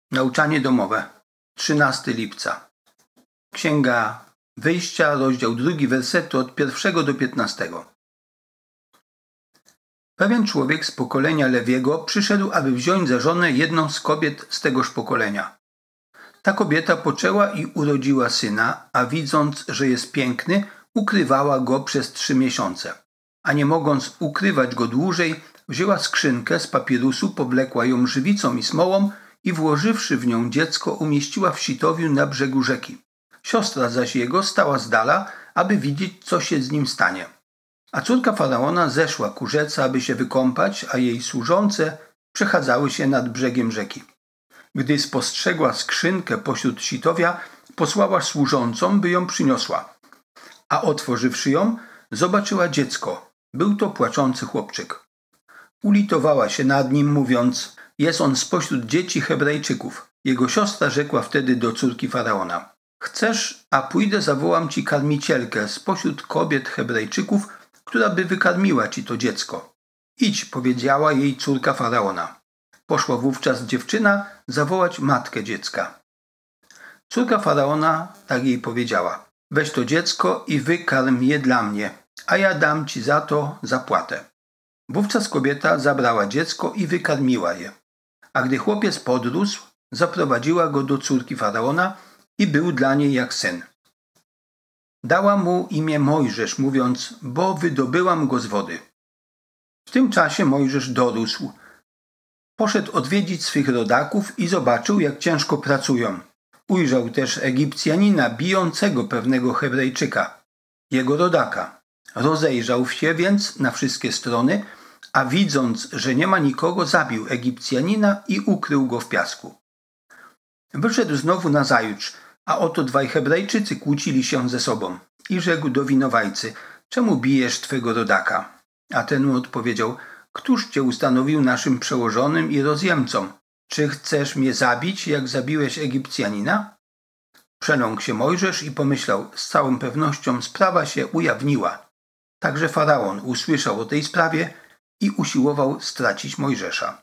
Nauczanie domowe. 13 lipca. Księga Wyjścia, rozdział 2, wersety od 1 do 15. Pewien człowiek z pokolenia Lewiego przyszedł, aby wziąć za żonę jedną z kobiet z tegoż pokolenia. Ta kobieta poczęła i urodziła syna, a widząc, że jest piękny, ukrywała go przez 3 miesiące. A nie mogąc ukrywać go dłużej, wzięła skrzynkę z papirusu, powlekła ją żywicą i smołą i włożywszy w nią dziecko, umieściła w sitowiu na brzegu rzeki. Siostra zaś jego stała z dala, aby widzieć, co się z nim stanie. A córka Faraona zeszła ku rzece, aby się wykąpać, a jej służące przechadzały się nad brzegiem rzeki. Gdy spostrzegła skrzynkę pośród sitowia, posłała służącą, by ją przyniosła. A otworzywszy ją, zobaczyła dziecko. Był to płaczący chłopczyk. Ulitowała się nad nim, mówiąc: jest on spośród dzieci Hebrajczyków. Jego siostra rzekła wtedy do córki Faraona: chcesz, a pójdę zawołam ci karmicielkę spośród kobiet Hebrajczyków, która by wykarmiła ci to dziecko. Idź, powiedziała jej córka Faraona. Poszła wówczas dziewczyna zawołać matkę dziecka. Córka Faraona tak jej powiedziała: weź to dziecko i wykarm je dla mnie, a ja dam ci za to zapłatę. Wówczas kobieta zabrała dziecko i wykarmiła je. A gdy chłopiec podrósł, zaprowadziła go do córki Faraona i był dla niej jak syn. Dała mu imię Mojżesz, mówiąc: bo wydobyłam go z wody. W tym czasie Mojżesz dorósł. Poszedł odwiedzić swych rodaków i zobaczył, jak ciężko pracują. Ujrzał też Egipcjanina bijącego pewnego Hebrajczyka, jego rodaka. Rozejrzał się więc na wszystkie strony, a widząc, że nie ma nikogo, zabił Egipcjanina i ukrył go w piasku. Wyszedł znowu nazajutrz, a oto 2 Hebrajczycy kłócili się ze sobą. I rzekł do winowajcy: czemu bijesz twego rodaka? A ten mu odpowiedział: któż cię ustanowił naszym przełożonym i rozjemcą? Czy chcesz mnie zabić, jak zabiłeś Egipcjanina? Przeląkł się Mojżesz i pomyślał: z całą pewnością sprawa się ujawniła. Także Faraon usłyszał o tej sprawie i usiłował stracić Mojżesza.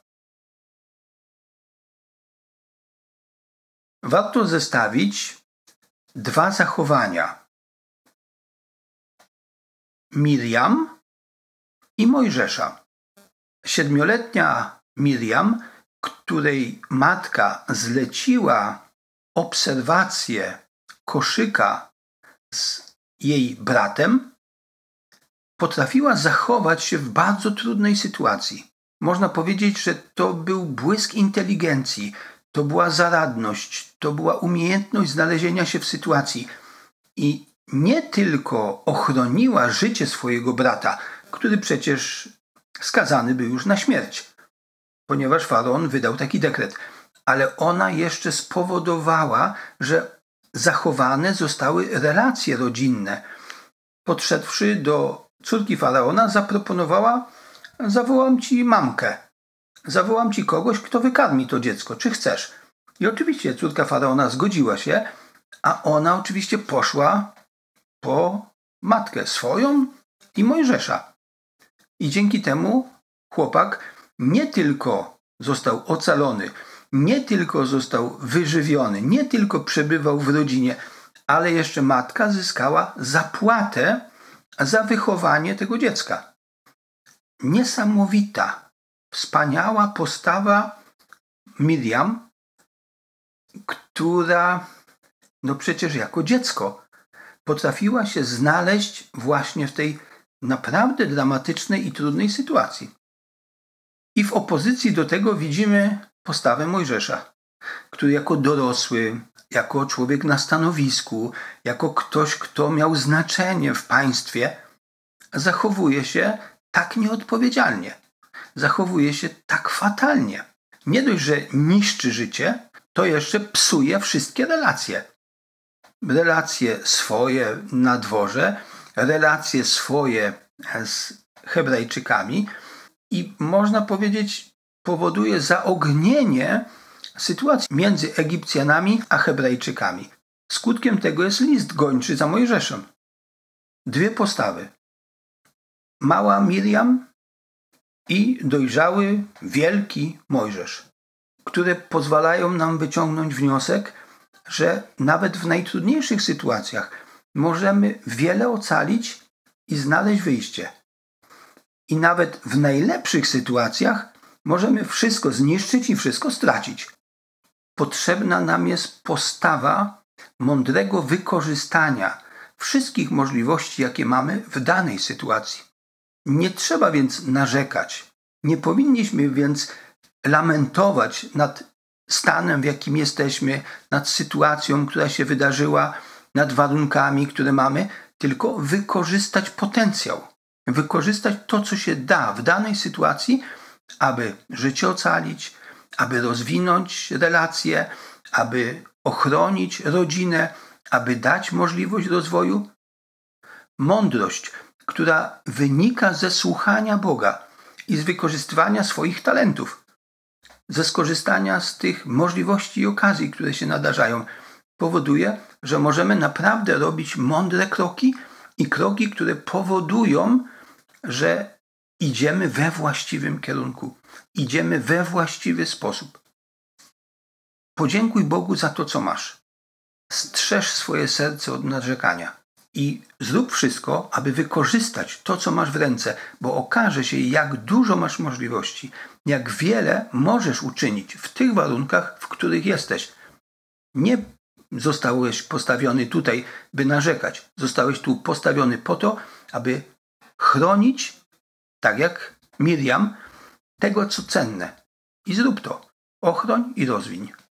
Warto zestawić 2 zachowania: Miriam i Mojżesza. 7-letnia Miriam, której matka zleciła obserwację koszyka z jej bratem, potrafiła zachować się w bardzo trudnej sytuacji. Można powiedzieć, że to był błysk inteligencji, to była zaradność, to była umiejętność znalezienia się w sytuacji. I nie tylko ochroniła życie swojego brata, który przecież skazany był już na śmierć, ponieważ faraon wydał taki dekret, ale ona jeszcze spowodowała, że zachowane zostały relacje rodzinne. Podszedłszy do córki faraona, zaproponowała: zawołam ci mamkę, zawołam ci kogoś, kto wykarmi to dziecko, czy chcesz? I oczywiście córka faraona zgodziła się, a ona oczywiście poszła po matkę swoją i Mojżesza. I dzięki temu chłopak nie tylko został ocalony, nie tylko został wyżywiony, nie tylko przebywał w rodzinie, ale jeszcze matka zyskała zapłatę za wychowanie tego dziecka. Niesamowita, wspaniała postawa Miriam, która przecież jako dziecko potrafiła się znaleźć właśnie w tej naprawdę dramatycznej i trudnej sytuacji. I w opozycji do tego widzimy postawę Mojżesza, który jako dorosły, jako człowiek na stanowisku, jako ktoś, kto miał znaczenie w państwie, zachowuje się tak nieodpowiedzialnie. Zachowuje się tak fatalnie. Nie dość, że niszczy życie, to jeszcze psuje wszystkie relacje. Relacje swoje na dworze, relacje swoje z Hebrajczykami i można powiedzieć powoduje zaognienie sytuacji między Egipcjanami a Hebrajczykami. Skutkiem tego jest list gończy za Mojżeszem. 2 postawy. Mała Miriam i dojrzały, wielki Mojżesz. które pozwalają nam wyciągnąć wniosek, że nawet w najtrudniejszych sytuacjach możemy wiele ocalić i znaleźć wyjście. I nawet w najlepszych sytuacjach możemy wszystko zniszczyć i wszystko stracić. Potrzebna nam jest postawa mądrego wykorzystania wszystkich możliwości, jakie mamy w danej sytuacji. Nie trzeba więc narzekać. Nie powinniśmy więc lamentować nad stanem, w jakim jesteśmy, nad sytuacją, która się wydarzyła, nad warunkami, które mamy, tylko wykorzystać potencjał. Wykorzystać to, co się da w danej sytuacji, aby życie ocalić, aby rozwinąć relacje, aby ochronić rodzinę, aby dać możliwość rozwoju. Mądrość, która wynika ze słuchania Boga i z wykorzystywania swoich talentów, ze skorzystania z tych możliwości i okazji, które się nadarzają, powoduje, że możemy naprawdę robić mądre kroki i kroki, które powodują, że idziemy we właściwym kierunku, idziemy we właściwy sposób. Podziękuj Bogu za to, co masz. Strzeż swoje serce od narzekania i zrób wszystko, aby wykorzystać to, co masz w ręce, bo okaże się, jak dużo masz możliwości, jak wiele możesz uczynić w tych warunkach, w których jesteś. Nie zostałeś postawiony tutaj, by narzekać. Zostałeś tu postawiony po to, aby chronić, tak jak Miriam, tego, co cenne. I zrób to. Ochroń i rozwiń.